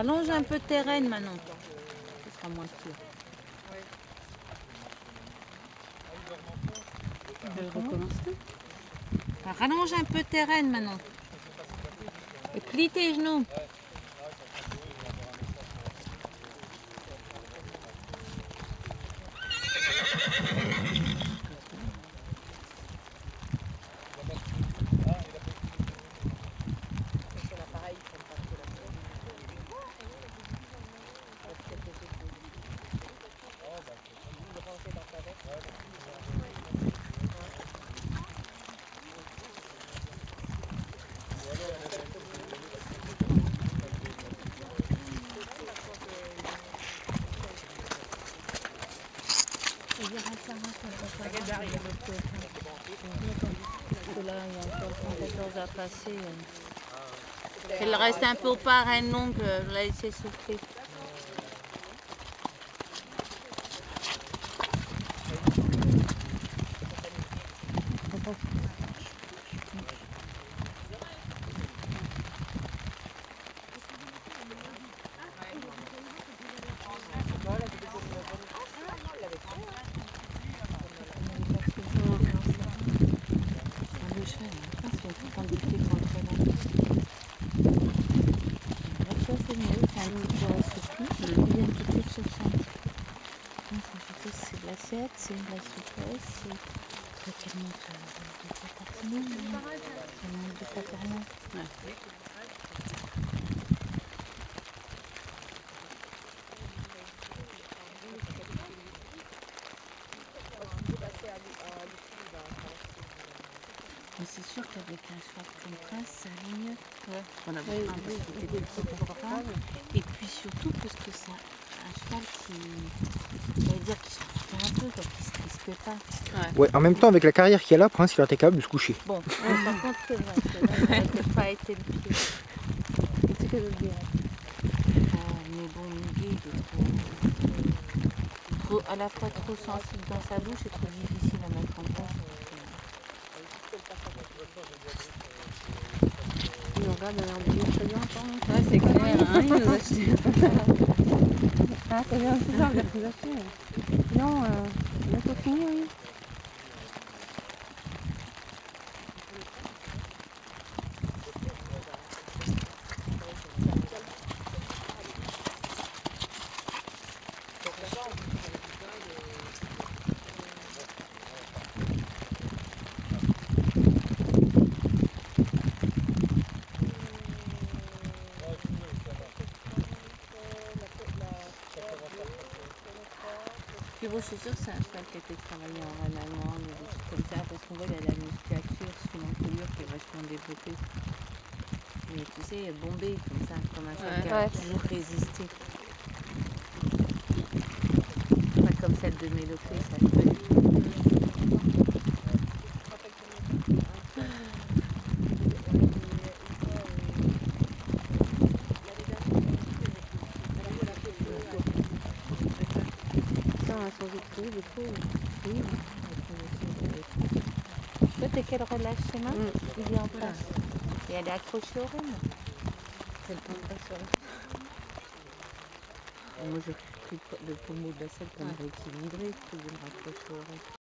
Rallonge un peu tes rênes, Manon. Ce sera moins sûr. Elle recommence. Enfin, rallonge un peu tes rênes, Manon. Et plie tes genoux. Là, il y a encore 114 à passer. Elle reste un peu au parrain, donc je la laisser souffler. C'est de l'assiette, c'est de la souplesse, c'est qu'elle monte de paternelle. Mais c'est sûr qu'avec un cheval comme Prince, ça allait mieux. On a besoin parce qu'il était petit pour ça. Et puis surtout parce que c'est un cheval qui, j'allais dire, qui s'en foutait un peu, quoi, qui se crispait pas. Ouais, en même temps, avec la carrière qu'il y a là, Prince, il aurait été capable de se coucher. Bon, par contre, c'est vrai que là, il n'aurait peut-être pas été le pied. Qu'est-ce que je veux dire? Mais bon, Miguel, il est trop, à la fois trop sensible dans sa bouche et trop difficile à mettre en place. Il nous regarde, on a oublié très bien encore. Ouais, c'est clair, hein, il nous a acheté. Ah, c'est bien, c'est ça, on a plus acheté. Sinon, bientôt fini, oui. Puis bon, je suis sûre que c'est un cheval qui a été travaillé en reine allemande ou des trucs comme ça, parce qu'on voit qu'il a la musculature sous l'encolure qui est vachement développée. Mais tu sais, bombé comme ça, comme un cheval qui a toujours résisté. Pas comme celle de Mélopée, ça le fait. Toi, t'es quel relâche schéma? Il est en place. Et elle est accrochée au rhume. Elle tombe pas sur la... Moi, j'ai pris le pommeau de la selle pour me rééquilibrer, pour me raccrocher au rhume.